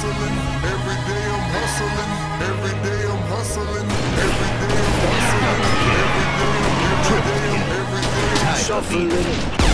hustling. Every day I'm hustling. Every day I'm hustling. Every day I'm hustling. Every day I'm shuffling.